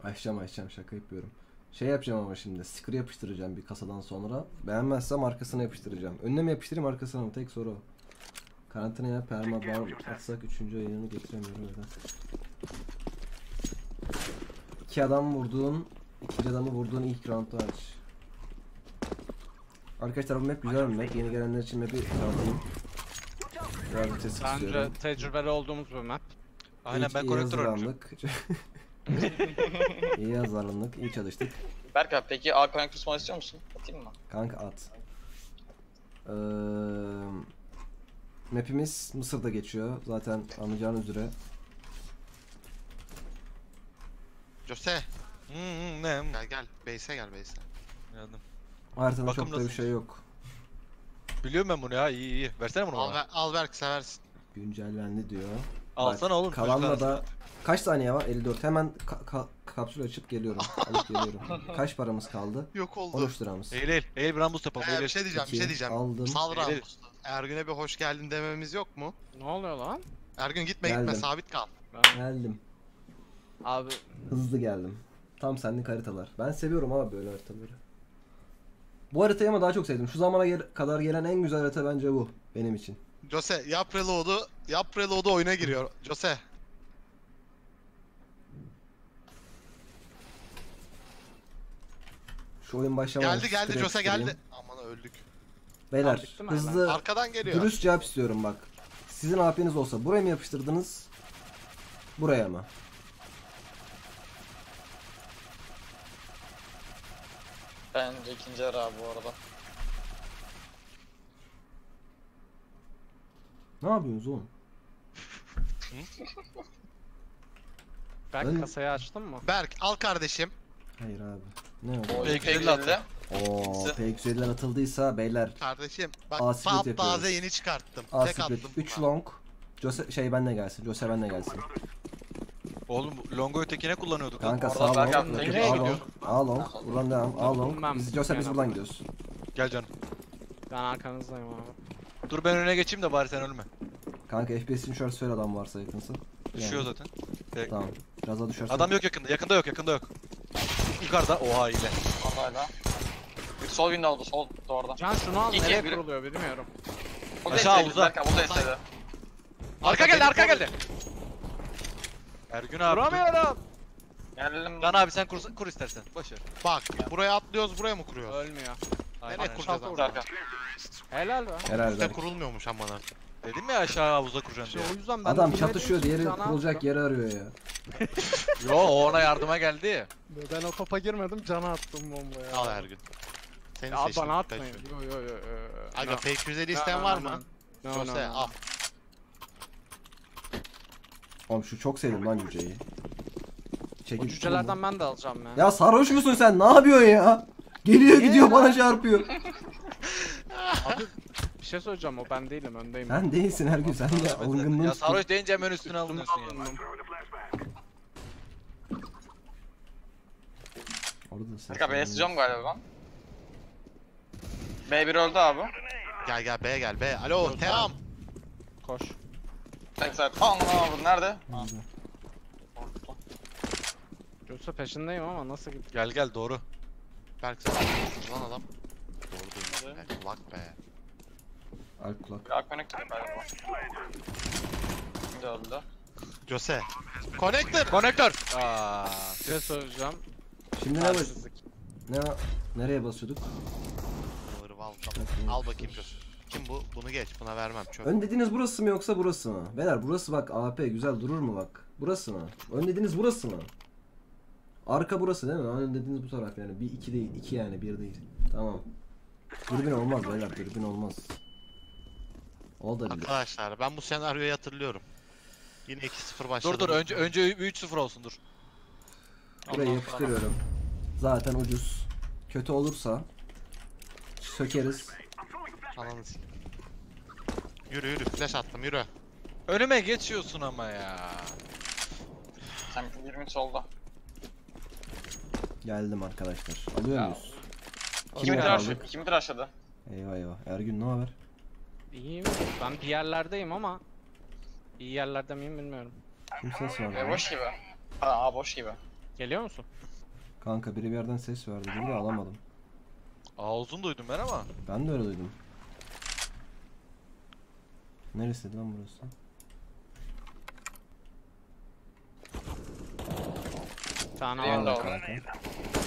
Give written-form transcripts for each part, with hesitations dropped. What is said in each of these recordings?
Açacağım şaka yapıyorum. Şey yapacağım ama şimdi sticker yapıştıracağım bir kasadan sonra. Beğenmezsem arkasına yapıştıracağım. Önüne mi yapıştırayım arkasına mı? Tek soru o. Karantinaya perma bar atsak 3. ayını getiremiyorum öyle. İki adam vurduğun, ikinci adamı vurduğun ilk round'u aç. Arkadaşlar bu map güzel bir map. Yeni gelenler için map'i tanıtayım. Biraz bir test Bence istiyorum. tecrübeli olduğumuz bir map. Aynen ben konektör oynayacağım. İyi hazırlandık, iyi çalıştık. Berk abi peki A connector small istiyor musun? Atayım mı? Kanka at. Map'imiz Mısır'da geçiyor. Zaten anlayacağınız üzere. Jose. Ne? Gel. Base'e gel base'e. Geldim. Haritada Bakım çok da bir nasıl? şey yok. Biliyorum ben bunu ya, iyi. Versene bunu bana. Al Berk seversin. Güncellendi diyor. Alsana Bak, oğlum, Kalanla çocuk da kaç saniye var? 54. Hemen kapsül açıp geliyorum. Alıp geliyorum. Kaç paramız kaldı? Yok oldu. 13 liramız. Eğil bir rambus yapalım. Bir şey diyeceğim. Aldım. Sal Eğil. Rambus'ta. Ergün'e bir hoş geldin dememiz yok mu? Ne oluyor lan? Ergün gitme Geldim. sabit kal. Geldim. Abi Hızlı geldim. Tam senlik haritalar. Ben seviyorum abi böyle haritaları. Bu haritayı ama daha çok sevdim. Şu zamana kadar gelen en güzel harita bence bu. Benim için. Jose yap reload'u oyuna giriyor. Jose. Şu oyun başlamadan Geldi direkt Jose gireyim. geldi. Aman öldük. Beyler Bitti mi hızlı Arkadan geliyor. dürüst cevap istiyorum bak. Sizin AP'niz olsa buraya mı yapıştırdınız? Buraya mı? Bence ikinci ara abi bu arada. Ne yapıyorsunuz oğlum? ben Ben- kasayı açtım mı? Berk al kardeşim. Hayır abi. Ne O o? Peki, P250. güzel Oo, P250'den atıldıysa beyler. Kardeşim A bak split taze yapıyoruz. yeni çıkarttım. A Tek split attım. 3 long. Jose benle gelsin. Jose benle gelsin. Oğlum Longo ötekine kullanıyorduk. Kanka Orada sağ long. backup rakip nereye A gidiyor? long. A long. Buradan devam. A long. Ben Biz Jose biz yana- buradan gidiyoruz. Gel canım. Ben arkanızdayım abi. Dur ben öne geçeyim de bari sen ölme. Kanka FPS'ini şöyle söyle adam varsa yakınsın. Düşüyor zaten. Tamam. Biraz daha düşersen. Adam yok yakında. Yakında yok. Yukarıda. Oha ile. Hala. Bir sol window'da sol doğruda. Can şunu al, İki, nereye biri. kuruluyor bilmiyorum. O da Aşağı istedi havuza. Berk abi o da istedi. Arka geldi. Ergün abi. Vuramıyorum. Geldim. Can abi sen kur istersen. Boş ver. Bak buraya atlıyoruz buraya mı kuruyoruz? Ölmüyor. Aynen. Nereye kuracağız Şaltı abi? vurdu. Arka. Helal be. Herhalde. Üstte kurulmuyormuş amına. Dedim ya aşağı havuza kuracağım İşte diye. o yüzden ben Adam de çatışıyor, diğeri Can'a kurulacak attım. yeri arıyor ya. Yo o ona yardıma geldi. Ben o topa girmedim, cana attım bombaya. Al Ergün. Seni Ya seçtim. bana atmayın. Kaç- Yo. Aga No. fake 150 isteyen var mı? No, Jose al. Oğlum şu çok sevdim lan cüceyi. O Çekil. cücelerden ben de alacağım ya. Ya sarhoş musun sen? Ne yapıyorsun ya? Geliyor gidiyor bana çarpıyor. Abi bir şey söyleyeceğim, o ben değilim, öndeyim. Sen değilsin her gün, sen de algınlığın. Ya sarhoş deyince hemen üstüne alınıyorsun ya. Oradasın. Berk abi B'ye sıcağım galiba ben. B1 öldü abi. Gel B'ye gel B. Alo Team. Koş. Backside. Allah abi nerede? Yoksa peşindeyim ama nasıl gitti? Gel doğru. Berk sen lan adam. Doğru değil. Kulak be. Alp kulak. A connector galiba. Şimdi öldü. Jose. Connector. Konektör. Aa. Bir şey söyleyeceğim. Şimdi Tersizlik. nereye basıyorduk? Al bakayım Jose. Kim bu? Bunu geç. Buna vermem çöp. Ön dediğiniz burası mı yoksa burası mı? Beyler burası bak, AP güzel durur mu bak? Burası mı? Ön dediğiniz burası mı? Arka burası değil mi? Ön dediğiniz bu taraf yani. Bir iki değil, iki yani bir değil. Tamam. Dürbün olmaz beyler, dürbün olmaz. O da bilir. Arkadaşlar ben bu senaryoyu hatırlıyorum. Yine 2-0 başladı. Dur önce 3-0 olsun dur. Burayı yapıştırıyorum. Zaten ucuz. Kötü olursa sökeriz. Ananı s***. Yürü flash attım yürü. Önüme geçiyorsun ama ya. Sen 20 solda. Geldim arkadaşlar. Alıyor Ya. muyuz? Kim Kime tıraş? kaldık? Kim tıraşladı? Eyvah. Ergün ne haber? İyiyim. Ben bir yerlerdeyim ama iyi yerlerde miyim bilmiyorum. Kim ses var? Boş gibi. Aa boş gibi. Geliyor musun? Kanka biri bir yerden ses verdi gibi de alamadım. Ağzını duydum ben ama. Ben de öyle duydum. Neresi lan burası? Bir tane Benim de aldım. oldu. Kanka.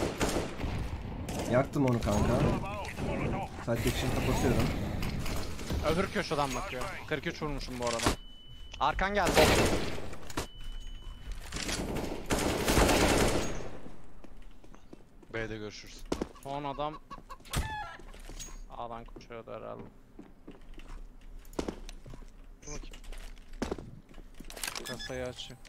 Yaktım onu kanka. Site için kapatıyorum. Öbür köşeden bakıyor. 43 vurmuşum bu arada. Arkan geldi. B'de görüşürüz. Son adam A'dan koşuyordu herhalde. Dur bakayım. Kasayı açayım.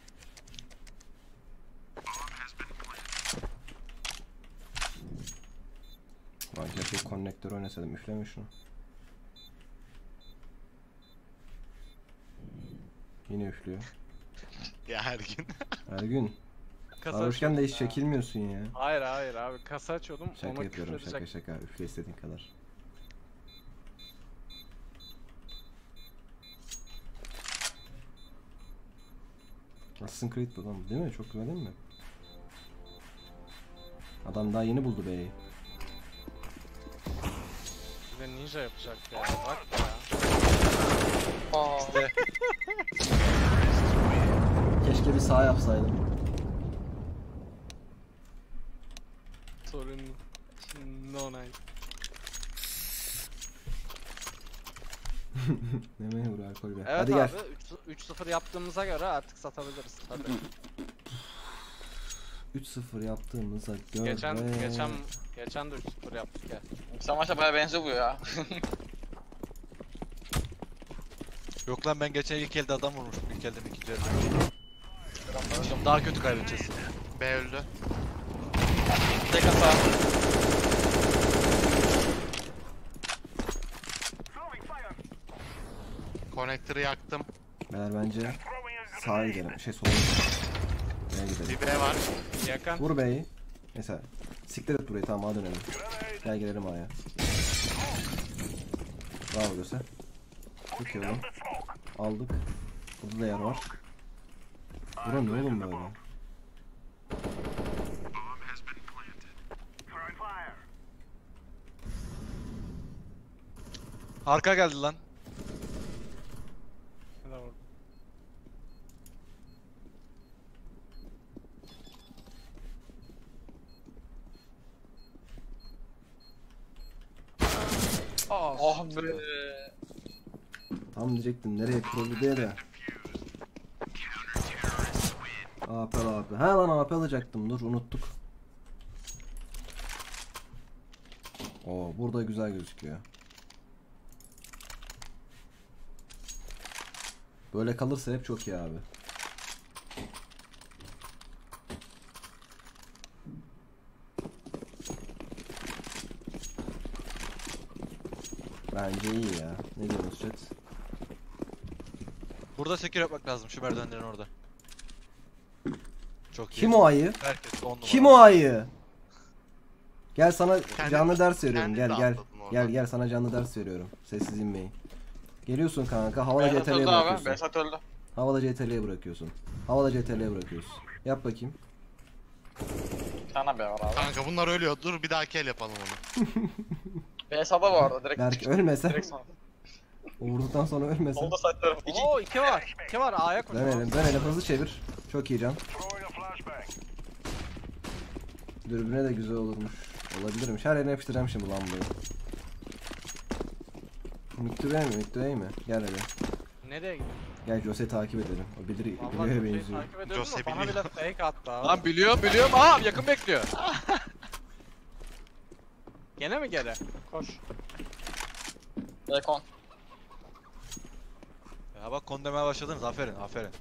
Lan keşke konnektör oynasaydım. Üfleme şunu. Yine üflüyor. Ya her gün. Her gün. Kasa Sarhoşken de hiç açıyordum ya. çekilmiyorsun ya. Hayır hayır abi kasa açıyordum. Şaka ona yapıyorum, küfredecek. şaka. Üfle istediğin kadar. Assassin's Creed bu lan, değil mi? Çok güzel değil mi? Adam daha yeni buldu beyi. Bir de ninja yapacak ya. Bak ya. Aa, Keşke bir sağ yapsaydım. Sorun no nice. Ne memur alkol be. Evet Hadi abi gel. 3-0 yaptığımıza göre artık satabiliriz tabii. 3-0 yaptığımıza göre. Geçen de 3-0 yaptık ya. Savaşa baya benziyor bu ya. Yok lan ben geçen ilk elde adam vurmuştum. İlk elden ikinci elde. Daha kötü kaybedeceğiz. B öldü. Tek hata. Konektörü yaktım. Beyler bence sağa gidelim. Sola gidelim. B'ye gidelim. Bir B var. Yakın. Vur B'yi. Mesela siktir et burayı, tamam, A'ya dönelim. Gel gelelim A'ya. Bravo Göse. Çok iyi oğlum. Aldık. Burada da yer var. Bura ne oğlum böyle? Arka geldi lan. Ne de vurdu. Oh be. Tam diyecektim nereye kuruldu diye de. AP AP. Ha lan AP alacaktım, dur unuttuk. Oo, burada güzel gözüküyor. Böyle kalırsa hep çok iyi abi. Bence iyi ya. Ne diyorsunuz chat? Burada sekür yapmak lazım şu merdivenlerin orada. Çok iyi. Kim o ayı? Herkes 10 numara. Kim o ayı? Gel sana Kendi- canlı ders veriyorum. kendi Gel de gel. atladın oradan. Gel sana canlı ders veriyorum. Sessiz inmeyin. Geliyorsun kanka, havala Behzat CTRL'ye öldü abi. bırakıyorsun. Behzat öldü. Havala CTRL'ye bırakıyorsun. Havala CTRL'ye bırakıyorsun. Yap bakayım. Bir tane B var abi. Kanka bunlar ölüyor. Dur bir dahaki el yapalım onu. Behzat'a bu arada direkt. Berk ölmesen. Direkt sana. Vurduktan sonra ölmesen. Solda site tarafı. İki. Oo 2 var. 2 var A'ya koş. Dönelim hızlı çevir. Çok iyi can. Dürbüne de güzel olurmuş. Olabilirmiş. Her yerine yapıştıracağım şimdi lan bunu. Müktübey mi? Gel hadi. Nereye gidiyorsun? Gel Jose takip edelim. O bilir, Vallahi biliyor Jose'yi benziyor. takip ediyordum Jose da bana biliyor. bile fake attı abi. Lan biliyorum. Aha yakın bekliyor. Gene mi geri? Koş. Rekon. Ya bak kon demeye başladınız. Aferin.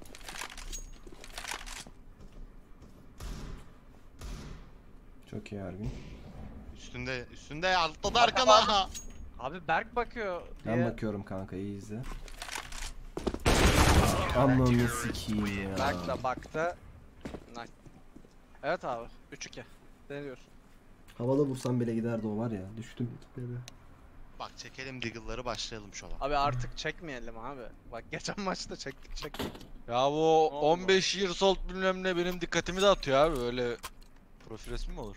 Çok iyi Ergin. Üstünde atladı arkana. Abi Berk bakıyor diye. Ben bakıyorum kanka, iyi izle. Ananı sikiyim ya. Berk de baktı. Nice. Evet abi 3-2. Ne diyorsun? Havada vursam bile giderdi o, var ya. Düştüm böyle. Bak çekelim Deagle'ları başlayalım şu an. Abi artık çekmeyelim abi. Bak geçen maçta çektik. Ya bu 15 year old bilmem ne benim dikkatimi dağıtıyor abi. Öyle profil resmi mi olur?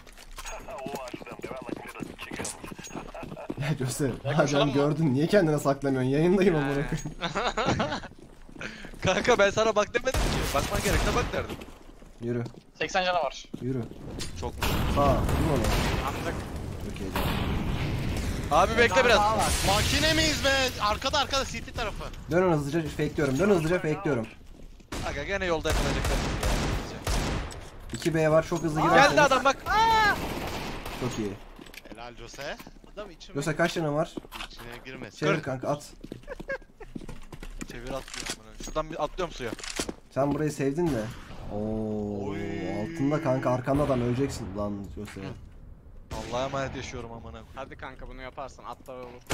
Ya Jose, konuşalım madem mı? gördün niye kendine saklanıyorsun? Yayındayım amına He. koyayım. Kanka ben sana bak demedim ki. Bakman gerekse bak derdim. Yürü, 80 canı var. yürü. Çok. Sağ, vur onu. Anlık. Çok iyi. Abi bekle biraz. Makine miyiz be? Arkada CT tarafı. Dön hızlıca fakeliyorum. Dön hızlıca fakeliyorum. Aga gene yolda yakalayacaklar bizi ya. 2B var, çok hızlı girerseniz. Geldi adam bak. Çok iyi. Helal Jose. Adam içime Jose kaç tane var? içine girmesin. Çevir kanka, at. Çevir atlıyorum bunu. Şuradan bir atlıyorum suya. Sen burayı sevdin de. Oo, Oy. altında kanka, arkanda adam, öleceksin lan Jose. Allah'a emanet yaşıyorum amına koyayım. Hadi kanka bunu yaparsan atla ve vur.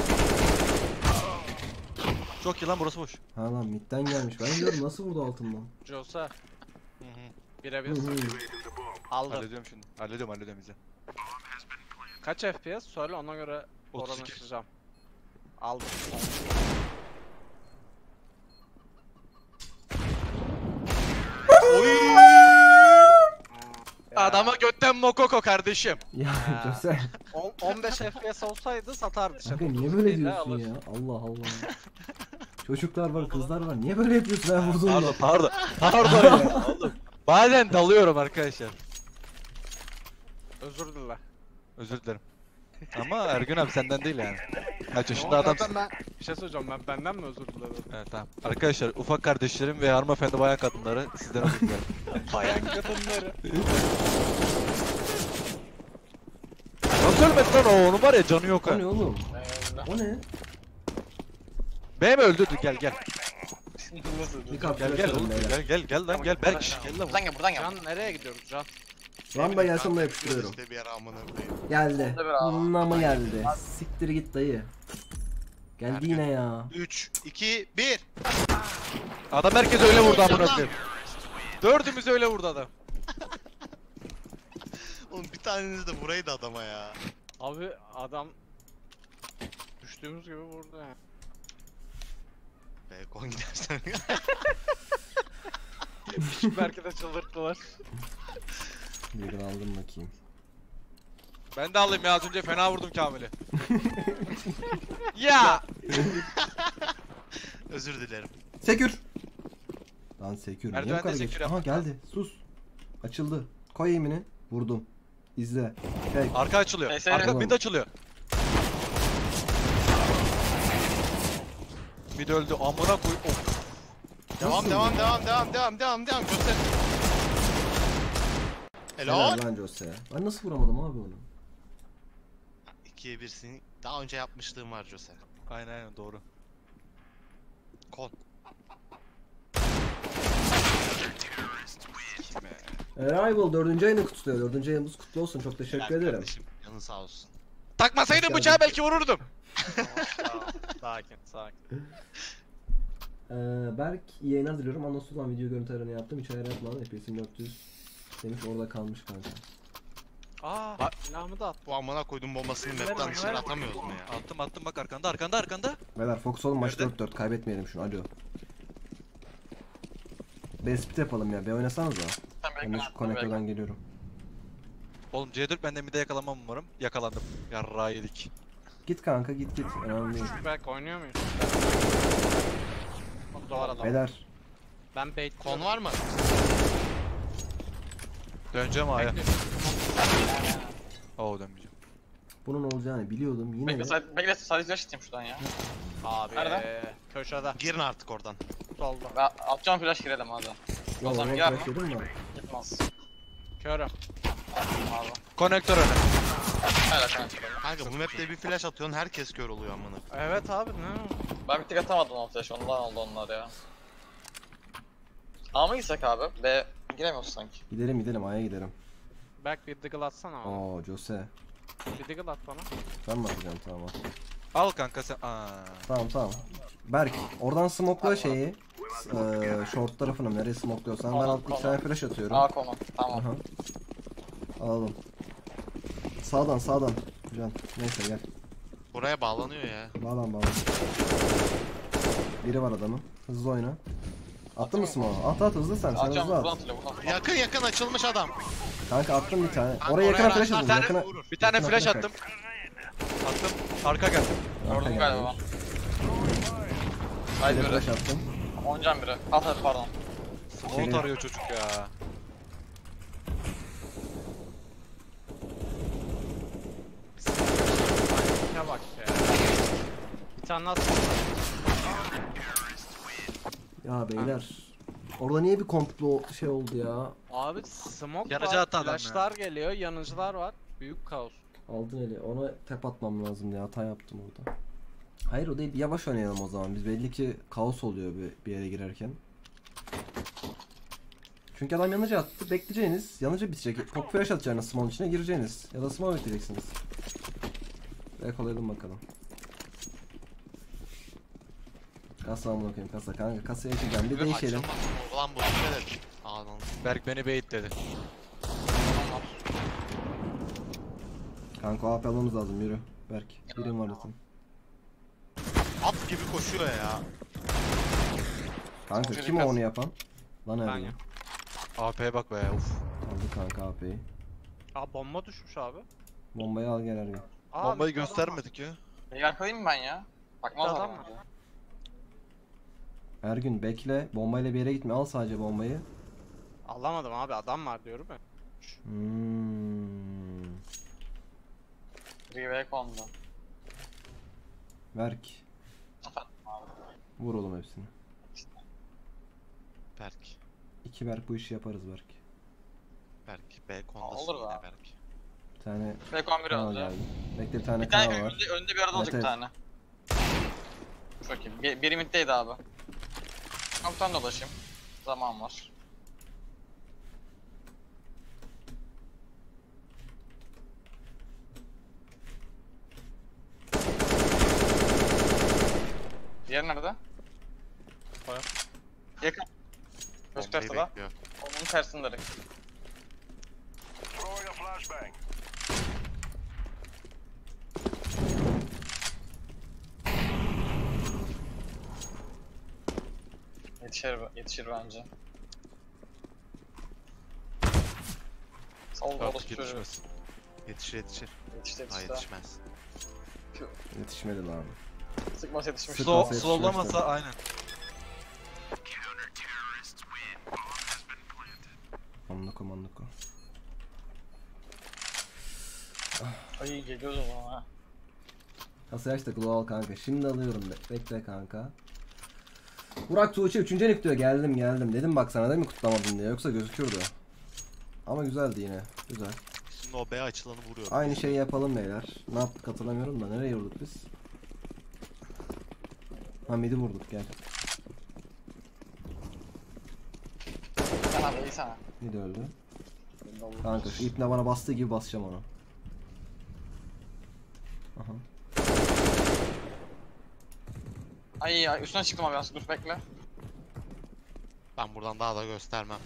Çok iyi lan burası boş. Ha lan midden gelmiş. Ben diyorum nasıl vurdu altından? Josa Hı hı. birebir Hı hı. aldım. Hallediyorum şimdi. Hallediyorum bize. Kaç FPS? Söyle ona göre 32. oranıştıracağım. Aldım. Adama götten mokoko kardeşim. Ya Ha. Jose. 15 FPS olsaydı satardı Kanka şaka. niye böyle Değil de diyorsun alır. ya? Allah Allah. Çocuklar var, kızlar var. Niye böyle yapıyorsun ben vurduğumda? Pardon ya oğlum. Bazen dalıyorum arkadaşlar. Özür dile. Özür dilerim. Ama Ergün abi senden değil yani. Kaç yaşında Ama adamsın. zaten ben bir şey söyleyeceğim, ben benden mi özür dilerim? Evet tamam. Arkadaşlar ufak kardeşlerim ve hanımefendi bayan kadınları sizden özür dilerim. Bayan kadınları. Nasıl ölmedi lan o? Onun var ya canı yok ha. O ne oğlum? O ne? B mi öldü? Gel. Bir kap Gel flash oğlum. alın beyler. Gel lan gel. Berk gel lan. Buradan gel. Can nereye gidiyoruz Can? Lamba gelsin ona yapıştırıyorum. İşte bir yere amına koyayım. Geldi. Burada bir abi. Namı geldi. Siktir git dayı. Geldi yine ya. 3, 2, 1. Adam herkes öyle vurdu amına koyayım. Dördümüz öyle vurdu adam. Oğlum bir taneniz de vuraydı adama ya. Abi adam düştüğümüz gibi vurdu ya. Bekon gidersen. Belki de çıldırttılar. Bir aldım bakayım. Ben de alayım ya az önce fena vurdum Kamil'i. Ya. Özür dilerim. Sekür. Lan sekür. Niye Merdivende bu kadar geç? sekür Aha yapmak geldi. Sus. Açıldı. Koy eğimini. Vurdum. İzle. Hey. Arka açılıyor. Neyse. Arka Oğlum. mid açılıyor. Mid öldü amına koy. Of. Devam. Jose. Helal Helal. lan Jose. Ben nasıl vuramadım abi onu? 2'ye 1'sini daha önce yapmışlığım var Jose. Aynen doğru. Kon. Arrival 4. ayını kutluyor. 4. ayımız kutlu olsun. Çok teşekkür Helal ederim. kardeşim. Yanın sağ olsun. Takmasaydın Hoş bıçağı geldin. belki vururdum. Sakin. Berk iyi yayınlar diliyorum. Anonsuz olan video görüntülerini yaptım. Hiç ayar yapmadım. FPS'im 400 demiş, orada kalmış kanka. Aa, silahımı da at. Bu amına koydum bombasını Ver map'ten onu, dışarı ver. atamıyoruz mu ya? Attım bak arkanda. Beyler fokus olun, maç Nerede? 4-4. Kaybetmeyelim şunu. Alo. B split yapalım ya. B oynasanız da. Ben de şu konektordan geliyorum. Oğlum C4 ben de mid'e yakalanmam umarım. Yakalandım. Yarrağı yedik. Git kanka, git. Önemli değil. Belki oynuyor muyuz? Doğru adam. Beyler. Ben bait Kon var mı? Döneceğim A'ya. Oo dönmeyeceğim. Bunun olacağını biliyordum. Yine de. Bekle sadece flash atayım şuradan ya. Abi. Nerede? Köşede. Girin artık oradan. Solda. Ben atacağım flash girelim hadi. Yok, zaman oraya gel. flash yedim mi? Gitmez. Körüm. Abi. Konektör öne. Hala kanka. Kanka bu map'te bir flash atıyorsun herkes kör oluyor amına. Evet abi ne? Ben bir tık atamadım o flash, ondan oldu onlar ya. A mı gitsek abi? B giremiyoruz sanki. Gidelim A'ya gidelim. Berk bir diggle atsana abi. Oo Jose. Bir diggle at bana. Ben mi atacağım? Tamam. Al kanka sen. Aa. Tamam. Berk oradan smoke'la şeyi. Short tarafını nereye smoke'luyorsan ben Tamam, alt iki tane flash atıyorum. A konu. Tamam. Aha. Alalım. Sağdan. Can. Neyse gel. Buraya bağlanıyor ya. Bağlan. Biri var adamın. Hızlı oyna. Attın mı smoke? At at hızlı sen Atıyorum, hızlı buradan at. atılıyor, buradan. Yakın yakın açılmış adam. Kanka attım bir tane. Kanka Oraya yakına flash rastlarsan atın. Yakına. vurur. Bir tane Yakına flash flash attım. Attım. Arka geldi. Arka Gördüm geldi. galiba. Bir Haydi de biri. flash attım. 10 can biri. At pardon. Smoke arıyor çocuk ya. Ne bak ya. Bir tane at. Ya beyler. Orada niye bir komplo şey oldu ya? Abi smoke Yanıcı var, attı adam ya. flashlar geliyor, yanıcılar var. Büyük kaos. Aldın eli. Ona tep atmam lazım ya. Hata yaptım orada. Hayır o değil. Yavaş oynayalım o zaman. Biz belli ki kaos oluyor bir yere girerken. Çünkü adam yanıcı attı. Bekleyeceğiniz. Yanıcı bitecek. Pop flash atacağınız smoke'un içine gireceğiniz. Ya da smoke bekleyeceksiniz. Yakalayalım bakalım. Kasa amına koyayım kasa. Kanka kasaya açacağım. Bir değişelim. Açılmaz. Ulan bu dikkat et. Anam. Berk beni bait dedi. Kanka AP almamız lazım. Yürü. Berk. Birim var zaten. At gibi koşuyor ya. Kanka Çok kim o kas. onu yapan? Lan Ben Ergin. ya. AP'ye bak be uf. Aldı kanka AP'yi. Aa bomba düşmüş abi. Bombayı al gel Ergin. Aa, Bombayı bir adam var. göstermedik ya. Yer koyayım mı ben ya? Bakmaz Bir adam adam. var. Ergün bekle. Bombayla bir yere gitme. Al sadece bombayı. Alamadım abi, adam var diyorum ya. Reve'ye kondu. Berk. Efendim abi. Vur oğlum hepsini. Berk. 2 Berk bu işi yaparız Berk. Berk. B kondasın Olur yine be. Berk. Bir tane Rekon biri kanal önde. geldi. Bekle bir tane Bir tane kanal var. önde bir arada olacak Evet, bir tane. Çok iyi. Biri middeydi abi. Kaptan dolaşayım. Zaman var. Diğer nerede? Baya. Yakın. Göster Bombayı sıra. bekliyor. Onun tersinde direkt. Yetişir bence. Solda Yok orası çocuğu. yetişmez. Yetişir yetişir. Yetişti Ha yetişti. yetişmez. Yetişmedi lan. Sıkması yetişmiş. Sık- Slow, Yetişmez slowlamasa tabii. aynen. Anlıko manlıko. Ay geliyordu bana ha. Kasaya aç da glow al kanka. Şimdi alıyorum bekle kanka. Burak Tuğçe 3. elik diyor. Geldim. Dedim bak sana değil mi kutlamadın diye. Yoksa gözüküyordu. Ama güzeldi yine. Güzel. Şimdi o B açılanı vuruyor. Aynı şeyi yapalım beyler. Ne yaptık hatırlamıyorum da. Nereye vurduk biz? Ha midi vurduk gel. Sana iyi sana. Mid öldü. Kanka şu ipne bana bastığı gibi basacağım onu. Aha. Ay üstüne çıktım abi dur bekle. Ben buradan daha da göstermem.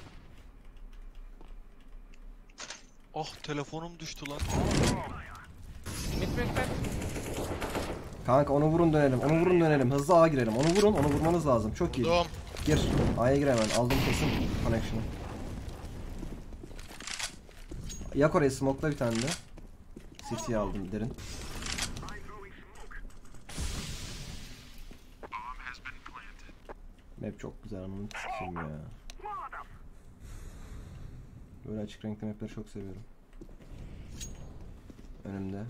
Oh telefonum düştü lan. Mid. Kanka onu vurun dönelim. Hızlı A girelim. Onu vurun, onu vurmanız lazım. Çok iyi. Vurdum. Gir. A'ya gir hemen. Aldım kesin connection'ı. Yak orayı smoke'la bir tane de. City'yi aldım derin. Map çok güzel anlamı sikeyim ya. Böyle açık renkli mapleri çok seviyorum. Önümde.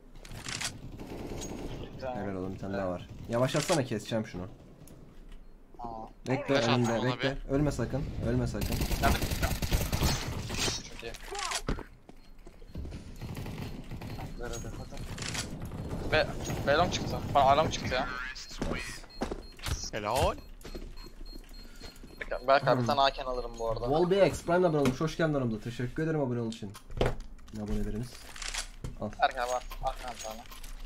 Bir tane. Helal oğlum bir tane daha var. Yavaşlatsana keseceğim şunu. Aa. Bekle Flash önümde attım ona bekle. Ölme sakın. Ölme sakın. Nerede? Çok iyi. Belon çıktı. Bana alarm çıktı ya. Helal. Belki abi bir tane Haken alırım bu arada. WallBX Prime abone olmuş. Hoş geldin aramda. Teşekkür ederim abone olduğun için. Ne aboneleriniz? Al. Erken var. Arkan bir tane.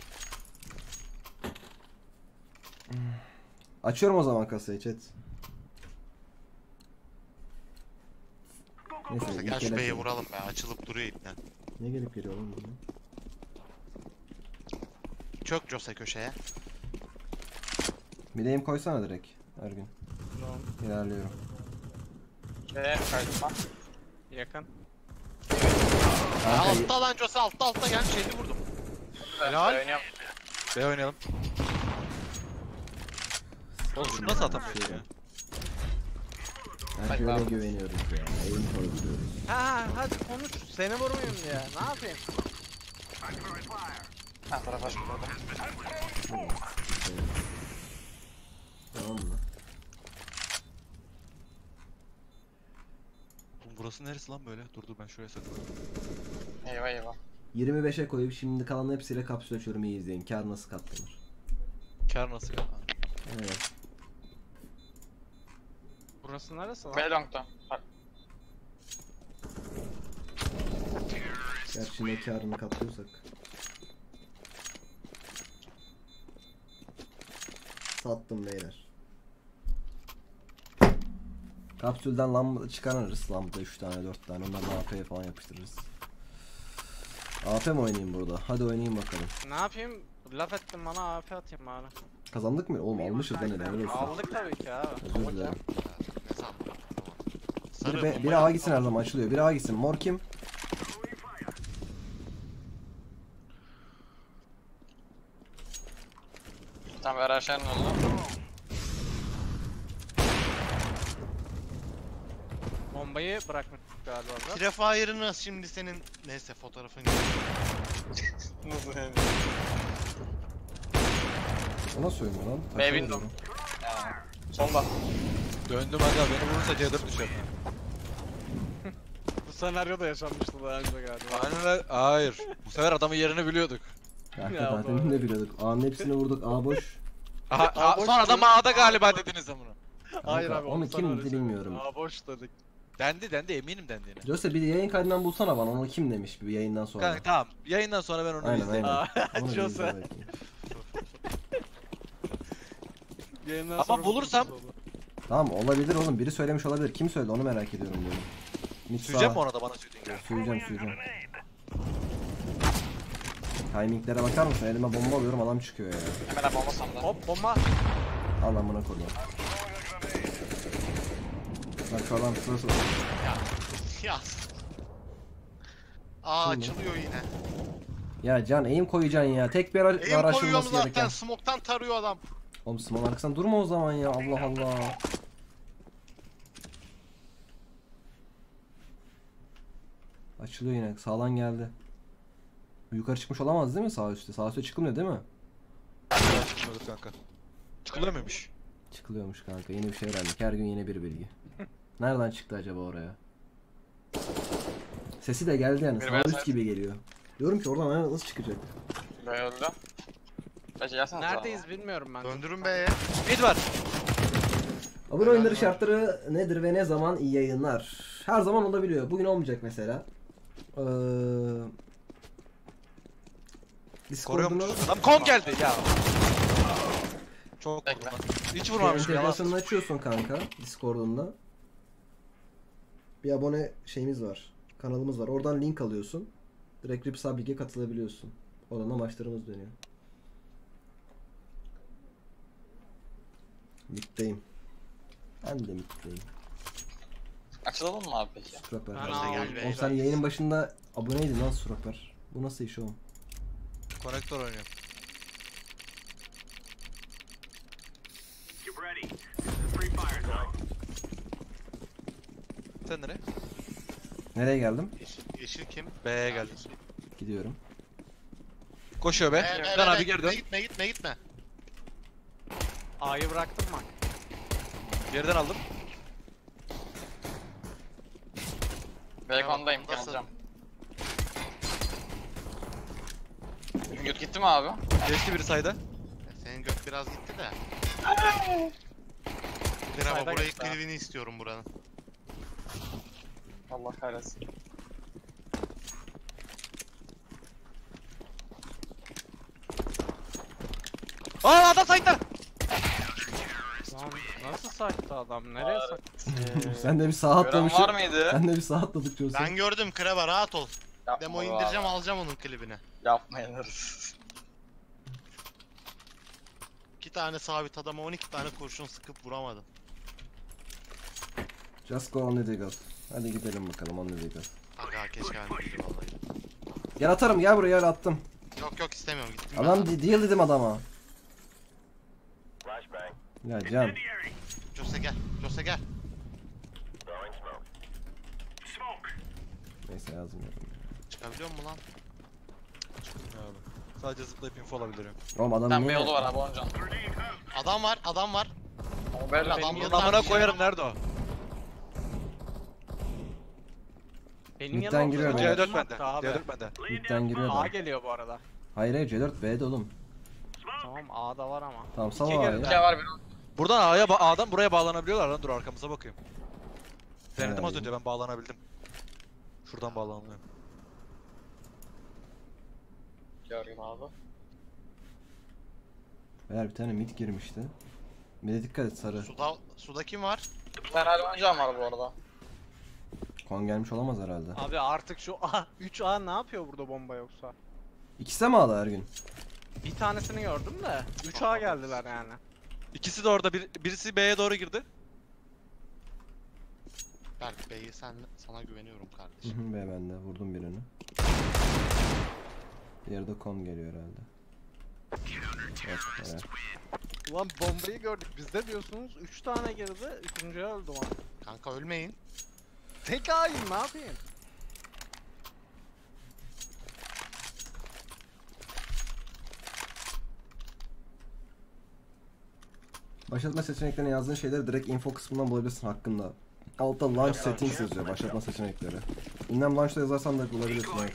Açıyorum o zaman kasayı chat. Neyse Gel ilk şu ele- B'yi vuralım be. Açılıp duruyor ipten. Ne gelip geliyor oğlum bundan? Çök Jose köşeye. Mideyim koysana direkt Ergün. İlerliyorum. Ve kaydıma. Yakın. Ya Kanka, altta lan Jose, altta gel, şeyini vurdum. Helal. Oynuyorum. B oynayalım. Oğlum şunu nasıl atamıyorsun ya? ben şöyle güveniyoruz ya. Eğim koyuyoruz. Ha hadi konuş. Seni vurmayayım diye. Ne yapayım? Ha tarafa şurada. Tamam mı? Oğlum burası neresi lan böyle? Dur ben şuraya saklanayım. Eyvah eyvah. 25'e koyup şimdi kalan hepsiyle kapsül açıyorum, iyi izleyin. Kar nasıl katlanır? Kar nasıl ya? Evet. Burası neresi lan? B long'da. Gerçi ne karını katlıyorsak. Sattım beyler. Kapsülden lamba çıkarırız. Lambda 3 tane 4 tane. Ondan AP'ye falan yapıştırırız. AP mi oynayayım burada? Hadi oynayayım bakalım. Ne yapayım? Laf ettim bana AP atayım bari. Kazandık mı? Oğlum almışız da neden öyle olsun. Aldık tabii ki abi. Özür dilerim. Ne sandın? Biri, Sarı biri A gitsin, her zaman açılıyor. Biri A gitsin. Mor kim? Tamam ver aşağı ne oldu? Bombayı bırakmış galiba biraz. Prefire'ını şimdi senin, neyse fotoğrafını. Nasıl yani? O nasıl oynuyor lan? B Açılıyor window. mu? Solda. Döndüm aga, beni vurursa C4 düşer. Bu senaryoda yaşanmıştı daha önce galiba. Aynen öyle. Hayır. Bu sefer adamın yerini biliyorduk. Kanka Ya zaten doğru. ne biliyorduk. A'nın hepsini vurduk. A boş. Sonra da A'da galiba dediniz amına. Hayır Kanka, abi onu sana kim öyle dedi söyleyeyim. bilmiyorum. Aa boş dedik. Dendi eminim dendiğine. Jose bir yayın kaydından bulsana bana. Onu kim demiş bir yayından sonra. Kanka tamam. Yayından sonra ben onu Aynen izleyeyim. aynen. Aa, Onu bir Jose. izle bakayım. Yayından Ama sonra bulursam- buluruz onu. Tamam olabilir oğlum. Biri söylemiş olabilir. Kim söyledi onu merak ediyorum diyorum. Süreceğim mi ona da bana söylediğin gibi? Süreceğim. Timinglere bakar mısın? Elime bomba alıyorum, adam çıkıyor ya. Hemen abi olmasam da. Hop bomba. Al amına koyayım. Bak şu adam sırası var. Ya. Aa Kim bu? açılıyor yine. Ya Can eğim koyacaksın ya. Tek bir Eğim araç koyuyorum açılması zaten, gereken. smoke'tan tarıyor adam. Oğlum Simon arkasından durma o zaman ya. Allah Allah. Açılıyor yine. Sağdan geldi. Yukarı çıkmış olamaz değil mi sağ üstte? Sağ üstte çıkılmıyor değil mi? Çıkmıyordur kanka. Çıkılıyor muymuş? Çıkılıyormuş kanka. Yeni bir şey öğrendik. Her gün yeni bir bilgi. Nereden çıktı acaba oraya? Sesi de geldi yani. Bir Sağ beyaz üst evet. gibi geliyor. Diyorum ki oradan nasıl çıkacak? B öldü. Hacı gelsene. Neredeyiz bilmiyorum ben. Döndürün B'ye. Mid var. Abone oyunları şartları nedir ve ne zaman? İyi yayınlar. Her zaman olabiliyor. Bugün olmayacak mesela. Koruyormuş. Discord'unu Adam kon geldi ya. Çok Bekle. vurdum lan. Hiç vurmamışım ya. entegrasyonunu açıyorsun kanka Discord'unda. Bir abone şeyimiz var. Kanalımız var. Oradan link alıyorsun. Direkt Rip Sabig'e katılabiliyorsun. Oradan da maçlarımız dönüyor. Mid'deyim. Ben de mid'deyim. Açılalım mı abi peki? Stroper. Ben Gel aldım. be. Oğlum sen yayının başında aboneydin lan Stroper. Bu nasıl iş oğlum? Konektör oynuyorum. Sen nereye? Nereye geldim? Yeşil kim? B'ye geldim. Gidiyorum. Koşuyor be. Lan abi geri dön. Gitme. A'yı bıraktım bak. Geriden aldım. Bacon'dayım Nasıl? geleceğim. Göt gitti mi abi? Geçti biri sayda. Senin gök biraz gitti de. Sayda Ama burayı gitti ha. klibini istiyorum buranın. Allah kahretsin. Aa adam sayda. Lan nasıl saktı adam? Nereye saktı? Sen de bir sağa Gören atlamışsın. var mıydı? Sen de bir sağa atladık diyorsun. Ben gördüm Kreba, rahat ol. Yapma Demo be indireceğim, abi. alacağım onun klibini. Yapmayın. 2 tane sabit adama 12 tane kurşun sıkıp vuramadım. Just go on the deagle. Hadi gidelim bakalım on the deagle. Aga keşke ben de bildim vallahi. Gel atarım, gel buraya, gel attım. Yok istemiyorum gittim Adam ben. deal dedim adama. Ya Can. Jose gel. Jose gel. Neyse yazmıyorum. Çıkabiliyor mu lan? Çıkmıyor abi. Sadece zıplayıp info alabilirim. Oğlum adam Sen bir niye? yolu var abi oncan. Adam var. Ama böyle Adam adam yıllar- Bunun amına bir koyarım nerede o? Benim Midden yanıma giriyor oturuyor. beyler. C4 bende. Abi. C4 bende. Midden giriyor A da. geliyor bu arada. Hayır hayır C4 B'de oğlum. Tamam A'da var ama. Tamam İki sal geldi. A'yı. Bir şey var bir. Buradan A'dan buraya bağlanabiliyorlar lan, dur arkamıza bakayım. Denedim az Yani. önce, ben bağlanabildim. Şuradan bağlanılıyor. Gördüm abi. Beyler bir tane mid girmişti. Mid'e dikkat et sarı. Suda kim var? Bir tane hala oncan var bu arada. Kon gelmiş olamaz herhalde. Abi artık şu A 3A ne yapıyor burada bomba yoksa? İkisi de mi A'da her gün? Bir tanesini gördüm de 3A geldiler yani. İkisi de orada, birisi B'ye doğru girdi. Berk Bey'i sana güveniyorum Hı kardeşim. hı B bende, vurdum birini. Diğeri de kon geliyor herhalde. Evet. Ulan bombayı gördük biz de diyorsunuz 3 tane girdi 3.'ye öldüm abi. Kanka ölmeyin. Tek A'yım ne yapayım? Başlatma seçeneklerine yazdığın şeyleri direkt info kısmından bulabilirsin hakkında. Altta launch settings yazıyor, başlatma seçenekleri. İnlem launch'ta yazarsan da bulabilirsin, evet.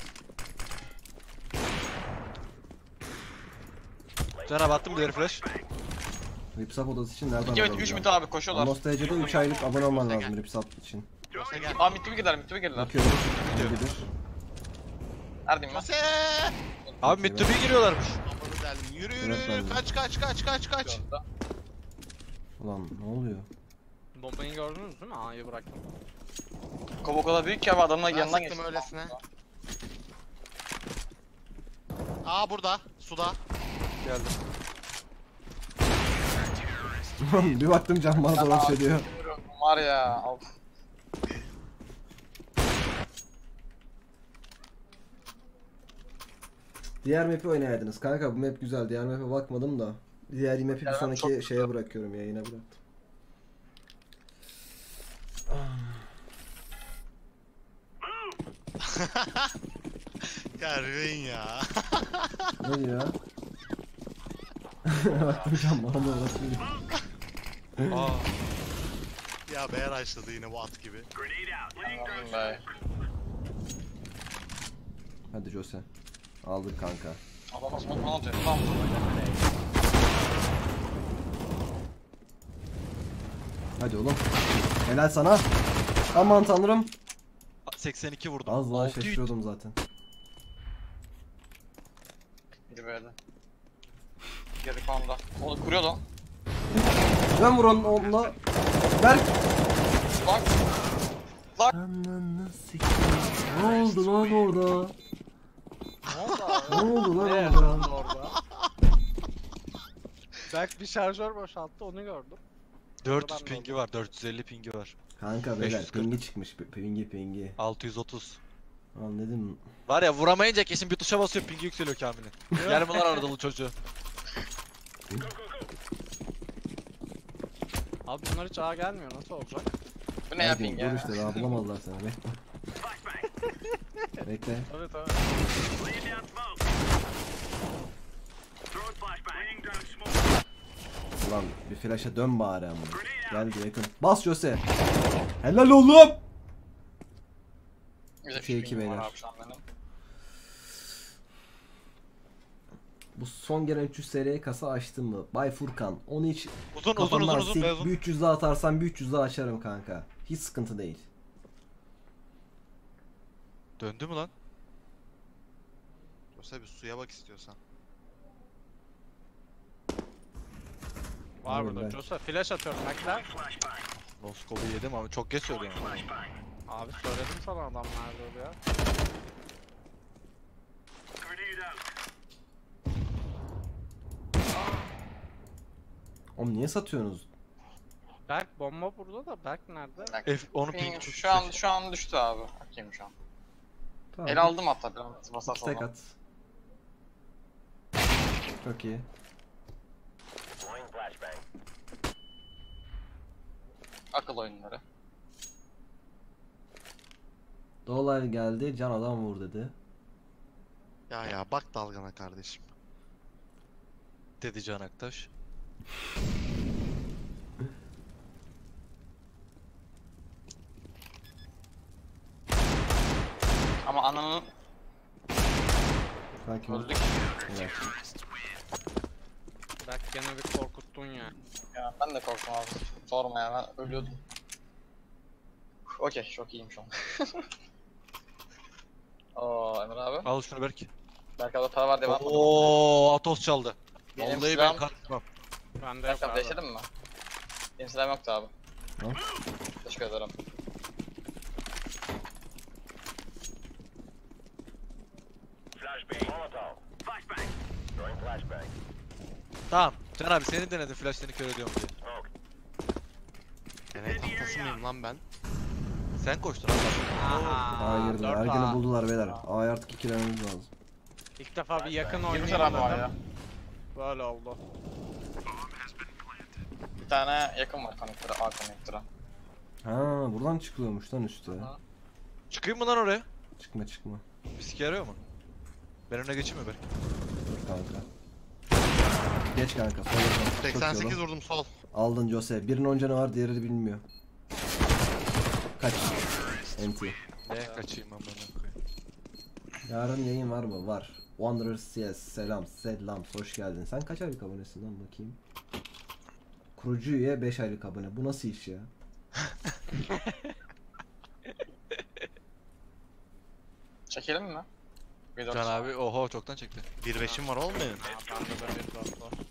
Cenab attım bir flash. Ripsap odası için nereden 2 mit 3 mit abi koşuyorlar. Amos TC'de 3 aylık abone olman lazım Ripsap için. Jose gel. Abi mitti mi girdiler mitti mi girdiler. Bakıyorum. Gidiyor. Neredeyim ben? Jose! Abi mid to B giriyorlarmış. Amanı deldim. Yürü Evet, ben de. kaç. Ulan ne oluyor? Bombayı gördünüz değil mi? A'yı bıraktım. Kova o kadar büyük ki abi adamın Ben yanından sıktım geçtim. öylesine. Aa burada. Suda. Geldim. Bir baktım Can bana dolaş ediyor. Var ya. Of. Diğer map'i oynayaydınız. Kanka bu map güzel. Diğer map'e bakmadım da. Diğer map'i bir Ya, sonraki çok şeye güzel. bırakıyorum, yayına bıraktım. Ya Rüveyn ya. Ne diyor? Baktım Can bana dolaş ediyor. Aa. Ya beğer açladı yine bu at gibi. Anladım be. Hadi Jose. Aldık kanka. Adama smoke falan atıyor. Tamam. Hadi oğlum. Helal sana. Aman tanrım. 82 vurdum. Az daha 600. şaşırıyordum zaten. Biri böyle. Geri konuda. Onu kuruyordu. Ben vur onunla. Berk. Bak. Bak. Ananı sikeyim. Ne oldu lan orada? Ne oldu abi? Ne oldu lan Ne orada? oldu orada? Belki bir şarjör boşalttı onu gördüm. 400 pingi var, 450 pingi var. Kanka beyler 540. pingi çıkmış. Pingi. 630. Lan dedim. Var ya, vuramayınca kesin bir tuşa basıyor, pingi yükseliyor Kamil'in. Yer mi lan Anadolu çocuğu? Abi bunlar hiç A gelmiyor nasıl olacak? Bu ne Hadi yapayım dur ya? işte daha bulamazlar seni. Bekle. Bekle. Evet evet. Ulan bir flash'a dön bari ama. Geldi yakın. Bas Jose. Helal oğlum. Güzel Şey, bir iki pingim var beyler. abi şu an benim. Bu son gelen 300 seriye kasa açtın mı? Bay Furkan. Onu hiç Uzun kafamdan sil. beyaz uzun. Bir 300 daha atarsan bir 300 daha açarım kanka. Hiç sıkıntı değil. Döndü mü lan? Jose bir suya bak istiyorsan. Var Olur, burada. belki. Josa flash atıyorum bekle. Noskobu yedim ama çok geç söylüyorum. Abi söyledim sana adam nerede ya. Oğlum niye satıyorsunuz? Berk bomba burada da Berk nerede? F onu Ping, ping şu an düştü abi. Bakayım şu an. Tamam. El aldım hatta bir an basat İki tek olma. at. Çok iyi. Akıl oyunları. Dolay geldi, can adam vur dedi. Ya bak dalgana kardeşim. dedi Can Aktaş. Ama ananın Sakin ol. öldük. Evet. Berk gene bir korkuttun ya. Ya ben de korktum abi. Sorma ya ben ölüyordum. Okey çok iyiyim şu an. Oo Emre abi. Al şunu Berk. Berk abi para var diye bakmadım. Oo Atos çaldı. Benim Vallahi ben silahım- karışmam. Bende Berk yok abi abi. değiştirdin mi? Benim silahım yoktu abi. Tamam. Teşekkür ederim. Tamam. Can abi seni denedim flash seni kör ediyorum diye. Evet haklısın mıyım lan ben? Sen koştun Allah. Aha. A'ya girdiler. 4 Ergen'i A. buldular beyler. A'ya artık ikilememiz lazım. İlk defa bir yakın Girmişler abi oynayamadım. ya. Böyle oldu. Bir tane yakın var konektöre, A konektöre. Ha, buradan çıkıyormuş lan üstte. Aha. Çıkayım mı lan oraya? Çıkma çıkma. Bir sike yarıyor mu? Ben önüne geçeyim mi Berk? Dur kanka. Geç kanka. Sol yapalım. Çok iyi 88 oğlum. vurdum sol. Aldın Jose. Birinin 10 canı var, diğeri bilmiyor. Kaç. NT. Ne kaçayım amına koyayım. Yarın yayın var mı? Var. Wanderers CS. Selam. Hoş geldin. Sen kaç aylık abonesin lan bakayım. Kurucu üye 5 aylık abone. Bu nasıl iş ya? Çekelim mi? Bir Can abi oho çoktan çekti. 1.5'im var olmayın. Ha, bende de bir dört var.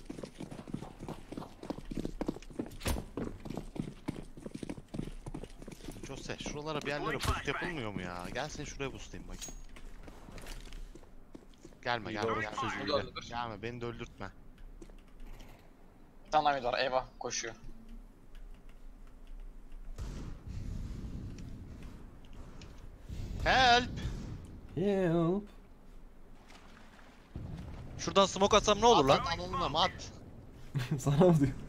Jose şuralara bir yerlere boost yapılmıyor mu ya? Gel seni şuraya boostlayayım bakayım. Gelme gelme doğru gelme. sözüyle. Gelme beni de öldürtme. Bir tane daha mid var, eyvah koşuyor. Help! Help. Şuradan smoke atsam ne olur lan? At anılmam at. Sana mı diyor?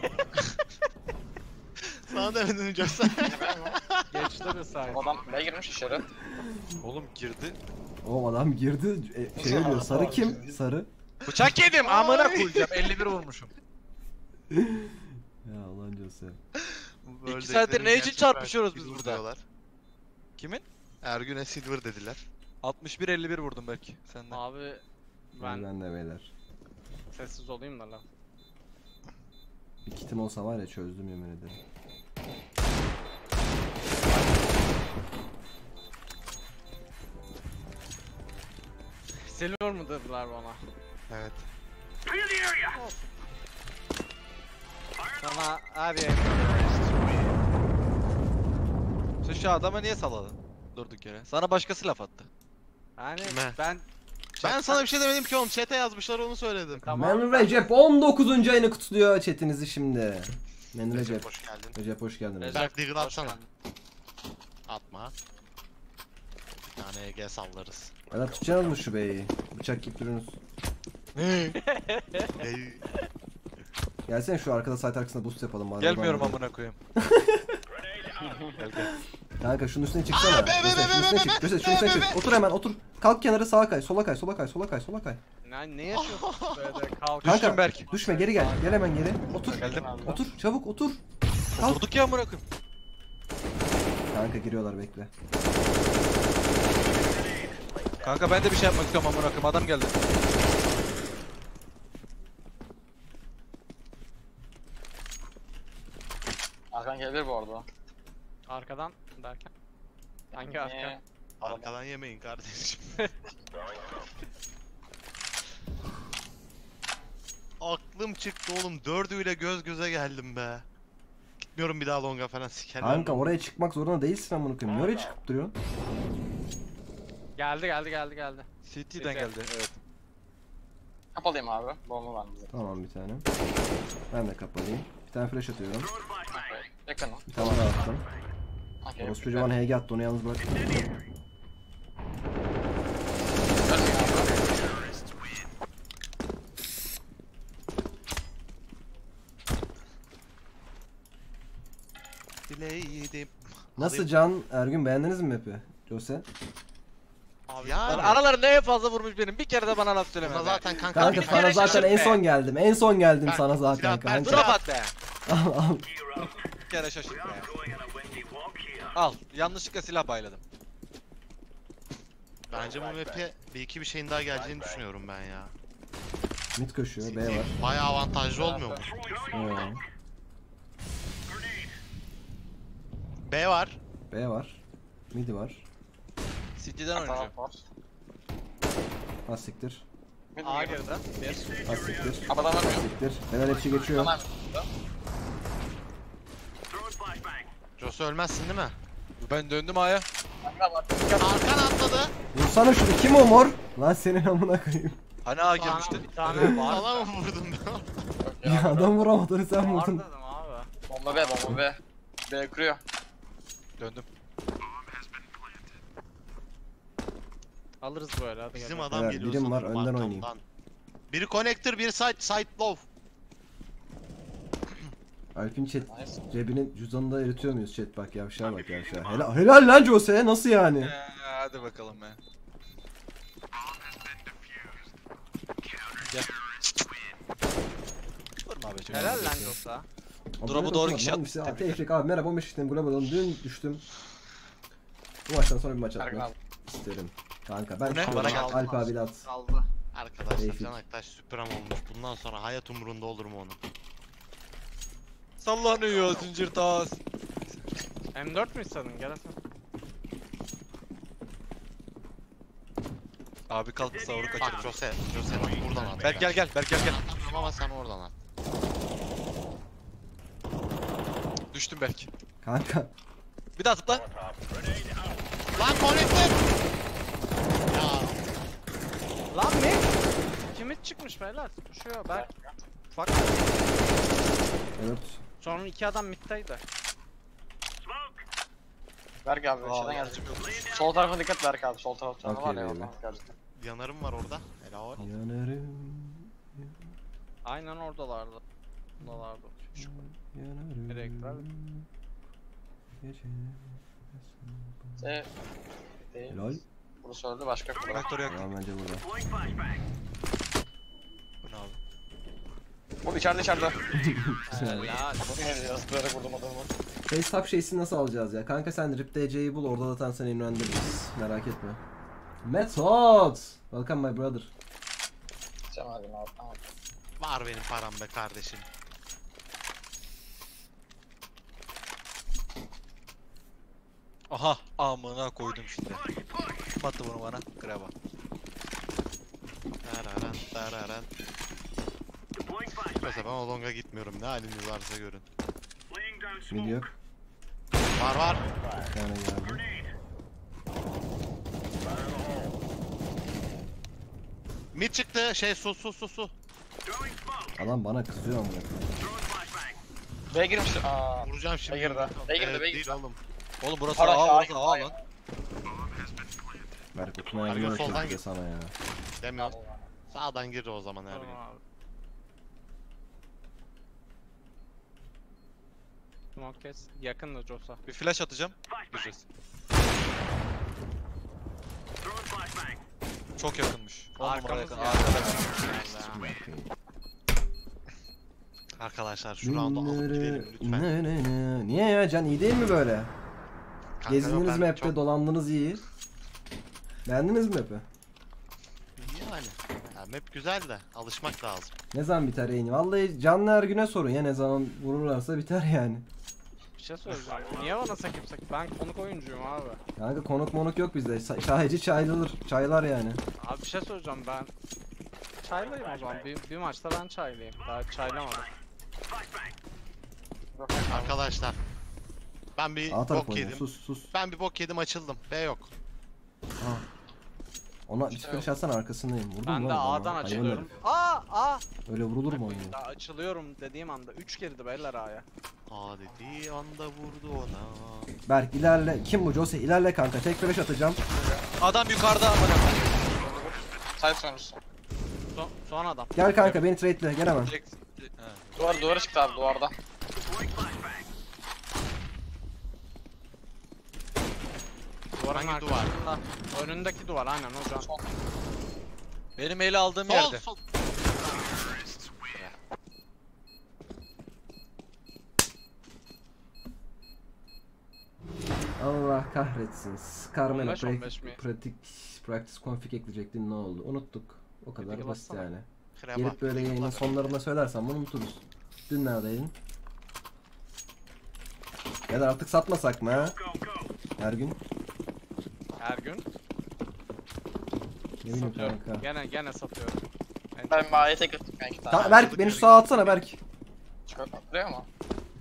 Sana demedim Jose. Geçti bir saniye. O adam B girmiş içeri. Oğlum girdi. O adam girdi. Şey diyor. Sarı kim? Sarı. Bıçak yedim amına koyacağım 51 vurmuşum. Ya ulan Jose. Böyle saattir dediklerin ne için gerçek çarpışıyoruz belki biz silver burada? diyorlar. Kimin? Ergün'e silver dediler. 61-51 vurdum belki senden. Abi ben Ben de beyler. sessiz olayım da lan. Bir kitim olsa var ya çözdüm yemin ederim. Silver mı dediler bana? Evet. Sana her yer. Sen şu adama niye salladın? Durduk yere. Sana başkası laf attı. Yani Kime? ben Ben sana bir şey demedim ki oğlum chat'e yazmışlar onu söyledim. tamam. Men Recep 19. ayını kutluyor chatinizi şimdi. Men Recep. Hoş geldin. Recep hoş geldin. Recep. Berk Diggle hoş atsana. geldin. Atma. Bir tane EG sallarız. Beyler tutacaksınız mı şu beyi? Bıçak gibi duruyorsunuz. Ey, Gelsene şu arkada site arkasında boost yapalım. bari. Gelmiyorum Oradan- amına koyayım. Gel gel. Kanka şunun üstüne çıksana. Göster, şunun üstüne çık. Göster, şunun üstüne çık. Otur hemen otur. Kalk kenara sağa kay. Sola kay. Sola kay. Sola kay. Sola kay. Ne yaşıyorsun böyle kalk. Kanka Düştüm Berk. düşme geri gel. Gel hemen geri. Otur. Geldim. Otur. Çabuk otur. Kalk. Durduk ya amına koyayım. Kanka giriyorlar bekle. Kanka ben de bir şey yapmak istiyorum amına koyayım. Adam geldi. Arkan gelebilir bu arada. Arkadan derken. Hangi arka? Niye? arkadan yemeyin kardeşim. Aklım çıktı oğlum. Dördüyle göz göze geldim be. Gitmiyorum bir daha longa falan sikerler. Kanka oraya çıkmak zorunda değilsin amına koyayım. Niye oraya çıkıp duruyorsun? Geldi. CT'den geldi. Evet. Kapalıyım abi. Bomba var bize. Tamam bir tane. Ben de kapalıyım. Bir tane flash atıyorum. Okay. Yakın o. Bir tane daha attım. Okey. Orospu Caman HG attı, onu yalnız bırak. Ölmüyor abi. Dileydim. Nasıl Can Ergün, beğendiniz mi map'i? Jose? Abi ya. Lan aralarında en fazla vurmuş benim. Bir kere de bana laf söyleme. Buna be. zaten kanka. Kanka bir sana kere zaten şaşırt en be. son geldim. En son geldim Ben- sana zaten silah- ben kanka. Drop at be. Al al. Bir kere şaşırt be. Al. Yanlışlıkla silah bayladım. Bence bu map'e bir iki bir şeyin daha geleceğini düşünüyorum ben ya. Mid koşuyor, B var. Bayağı avantajlı olmuyor mu? Evet. B var. B var. Mid var. City'den oynayacağım. Var. Ha siktir. A girdi. Bir. Ha siktir. Kafadan Ha ölmüyor. siktir. Neler hepsi geçiyor. Tamam. Jose ölmezsin değil mi? Ben döndüm A'ya. Kanka bak. Arkan atladı. Vursana şunu, kim o mor? Lan senin amına koyayım. Hani A girmiştin? Bir tane var. Sana mı vurdum ben? Ya adam vuramadı, sen Var vurdun. dedim abi. Bomba B, bomba B. B kuruyor. Döndüm. Alırız böyle hadi Bizim gel. adam Evet, geliyor birim var, sanırım önden arkamdan. oynayayım. Biri connector, biri side low. Alp'in chat Nice. cebini cüzdanında eritiyor muyuz chat, bak yavşağa bak yavşağa. Helal lan Jose, nasıl yani? Hadi bakalım be. Gel. Vurma be çocuğum. Helal lan Josa. Drop'u doğru kişi attı. Abi Tevfik abi merhaba, 15 işlem Global'dan dün düştüm. Bu maçtan sonra bir maç Erkan atmak abi. isterim. Kanka ben Bu ne? çıkıyorum. Bana geldi. Alp abiyle at. Kaldı. Arkadaşlar Tevfik. Can Aktaş süprem olmuş. Bundan sonra hayat umurunda olur mu onun? Sallanıyor zincir tas. M4 mü istedin? Gel sen. Abi kalk savuru Bak kaçırdım. Jose bak buradan at. Berk gel gel. Berk gel gel. Ama sen oradan at. Düştüm Berk. Kanka. Bir daha zıpla. Lan connector! Ya Lan ne? Kimit çıkmış beyler? Düşüyor Berk. Fuck. Evet. Sonra iki adam middeydi. Berk abi şeyden geldi. Sol tarafa dikkat Berk abi. Sol taraftan Okey var ya. baby. oradan geldi. yanarım var orada. Helal. Yanarım. Aynen oradalardı. Oradalardı. Yanarım. Nereye gider? Gece. C. Değil. Helal. Burası öldü başka kutu. Traktörü yaktım. Tamam bence burada. Bu ne abi? Bu içeride içeride. Helal. Bu neydi ya? Zıplayarak vurdum adamı. Face tap şeysini nasıl alacağız ya? Kanka sen Rip DC'yi bul, orada zaten seni ünlendiririz. Merak etme. Method! Welcome my brother. Cem abi abi. Tamam. Var benim param be kardeşim. Aha amına koydum şimdi. Kim attı bunu bana? Graba. Tararan tararan. Mesela ben o longa gitmiyorum. Ne haliniz varsa görün. Mid yok. Var. Bir tane geldi. Mid çıktı. Şey su. Adam bana kızıyor ama. B girmiş. Aa. Vuracağım şimdi. Bey girdi. Bey girdi, Evet, bey değil girdi. oğlum. Oğlum burası Para A, aşağı, burası A aşağı. lan. Berk okuma Ergün yazmıyor soldan ki git. sana ya. Demiyorum. Sağdan gir o zaman her gün. Tamam abi. Smoke kes. Yakın da Josa. Bir flash atacağım. Gireceğiz. Çok yakınmış. 10 numara Arkamız yakın. geldi. Arkada. Arkadaşlar şu roundu alıp gidelim lütfen. Ne. Niye ya Can, iyi değil mi böyle? Kanka yok, Gezdiniz ben map'te, çok- dolandınız iyi. Beğendiniz mi map'i? Yani. Ya, map güzel de alışmak lazım. Ne zaman biter yayını? Vallahi Canlı Ergün'e sorun ya, ne zaman vururlarsa biter yani. Bir şey söyleyeceğim. Niye bana sakıp Ben konuk oyuncuyum abi. Kanka konuk monuk yok bizde. Sadece çaylıdır. Çaylar yani. Abi bir şey söyleyeceğim ben. Çaylıyım o zaman. Bir maçta ben çaylıyım. Daha çaylamadım. Arkadaşlar. Ben bir A taraf bok oynuyor. yedim. Sus. Ben bir bok yedim açıldım. B yok. Ona bir flash atsana, arkasındayım. Vurdun Ben mu de lan adamı? A'dan Hayvan açılıyorum. herif. Aa! Öyle vurulur mu oyun? Daha açılıyorum dediğim anda 3 girdi beyler A'ya. Aa dediği anda vurdu ona. Berk ilerle. Kim bu? Jose ilerle kanka. Tek flash atacağım. Adam yukarıda amına. Side sonrası. Son adam. Gel kanka beni trade'le. Gel hemen. Direkt. Ha. Duvara çıktı abi duvarda. Duvarın Hangi duvar? arkasında. Önündeki duvar aynen hocam. Benim eli aldığım Sol yerde. sol. Allah kahretsin. Carmelo 15 mi? practice config ekleyecektin ne oldu? Unuttuk. O kadar Peki, basit bassana. yani. Krema. Gelip böyle yayının sonlarında söylersen bunu unuturuz. Dün neredeydin? Ya da artık satmasak mı ha? Her gün. Her gün. Ne bileyim Satıyorum. kanka. Gene satıyorum. Ben bir A'ya tek attık ben 2 tane. Berk beni şu sağa atsana Berk. Çıkartmıyor mu?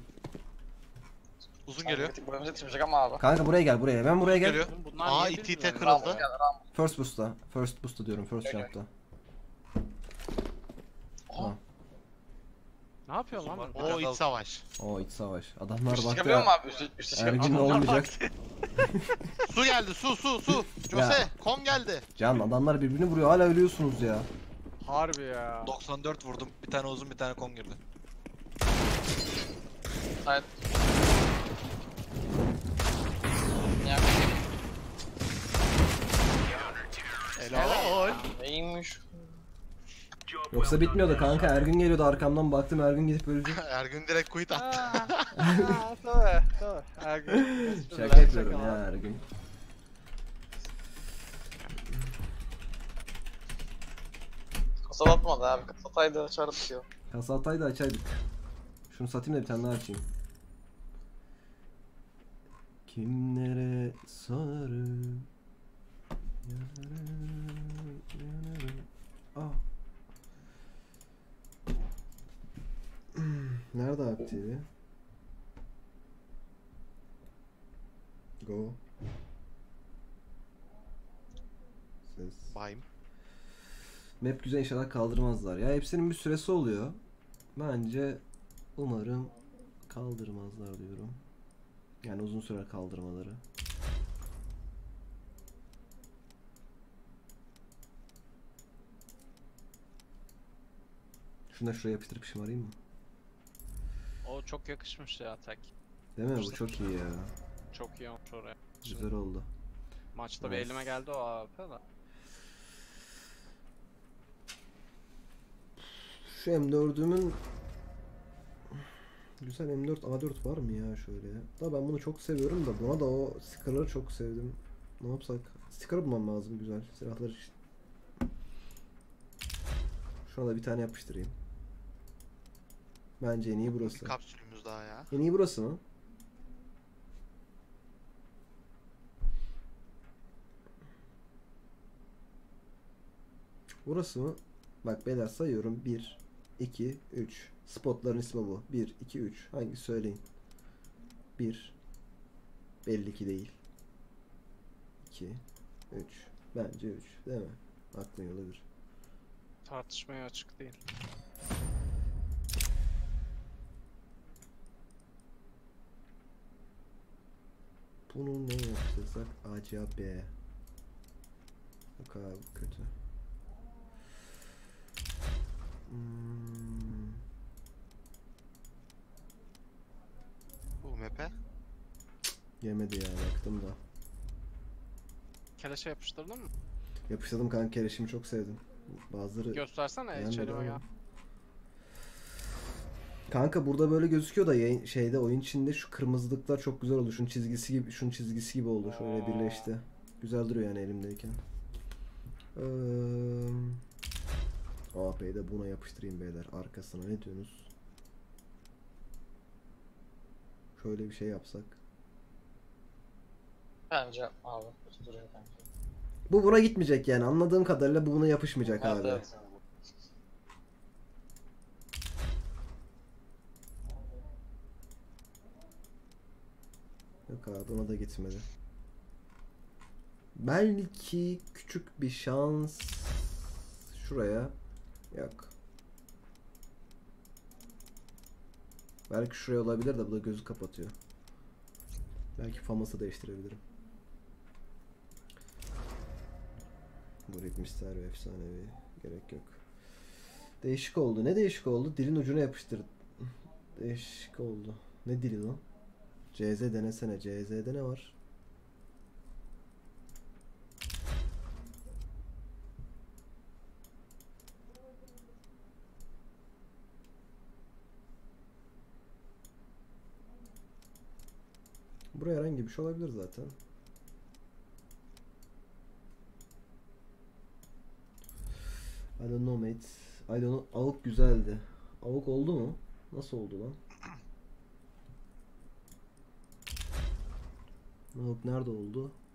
Uzun geliyor. Boyumuza yetişmeyecek ama abi. Kanka buraya gel buraya. Ben buraya gel. Geliyor. Bunlar Aa niye iti birbirlerine- kırıldı. Rambo geldi Rambo. First boost'ta. First boost'ta diyorum. First Okey. jump'ta. Ne yapıyor lan? bu? O iç savaş. O iç savaş. Adamlar Üstü baktı çıkabiliyor mu ya. abi? Üstü çıkabiliyor Ergin mu? olmayacak. Su geldi su. Jose kon geldi. Can adamlar birbirini vuruyor. Hala ölüyorsunuz ya. Harbi ya. 94 vurdum. Bir tane uzun bir tane kon girdi. Side. Ya Helal. neymiş? Yoksa bitmiyordu kanka. Ergün geliyordu arkamdan baktım Ergün gidip ölecek. Ergün direkt quit attı. Tabii. Her gün. Şaka yapıyorum ya Ergün. Kasa atmadı abi. Kasa ataydı açardık ya. Kasa hatayı da açaydık. Şunu satayım da bir tane daha açayım. Kimlere sarım yanarım. Ah. Nerede abi TV? Go. Ses. Bayım. Map güzel inşallah kaldırmazlar. Ya hepsinin bir süresi oluyor. Bence umarım kaldırmazlar diyorum. Yani uzun süre kaldırmaları. Şunu da şuraya yapıştırıp şımarayım mı? O çok yakışmış ya tek. Değil mi? Bu çok iyi ya. Çok iyi olmuş oraya. Güzel oldu. Maçta bir Nice. elime geldi o AP da. Şu M4'ümün güzel M4 A4 var mı ya şöyle? Da ben bunu çok seviyorum da buna da o sticker'ları çok sevdim. Ne yapsak? Sticker bulmam lazım güzel silahlar için. Şuna da bir tane yapıştırayım. Bence en iyi Bir burası. kapsülümüz daha ya. En iyi burası mı? Burası mı? Bak beyler sayıyorum. 1, 2, 3. Spotların ismi bu. 1, 2, 3. Hangisi söyleyin? 1. Belli ki değil. 2, 3. Bence 3. Değil mi? Aklın yolu 1. Tartışmaya açık değil. Bunu ne yaptırsak acaba? Yok abi kötü. Bu map'e. Yemedi ya baktım da. Keleşe yapıştırdın mı? Yapıştırdım kanka kereşimi çok sevdim. Bazıları Göstersene beğenmedi içeri ama. ya. Kanka burada böyle gözüküyor da yayın, şeyde oyun içinde şu kırmızılıklar çok güzel oldu. Şunun çizgisi gibi oldu. Şöyle birleşti. Güzel duruyor yani elimdeyken. AP'yi de buna yapıştırayım beyler arkasına ne diyorsunuz? Şöyle bir şey yapsak. Bence abi kötü duruyor bence. Bu buna gitmeyecek yani anladığım kadarıyla bu buna yapışmayacak Evet, abi. evet. Yok abi buna da gitmedi. Belki küçük bir şans şuraya. Yok. Belki şuraya olabilir de bu da gözü kapatıyor. Belki faması değiştirebilirim. Bu ritm ister ve efsanevi. Gerek yok. Değişik oldu. Ne değişik oldu? Dilin ucuna yapıştır. Değişik oldu. Ne dili lan? CZ denesene. CZ'de ne var? Buraya herhangi bir şey olabilir zaten. I don't know mate. I don't know. Avuk güzeldi. Avuk oldu mu? Nasıl oldu lan? Avuk nerede oldu?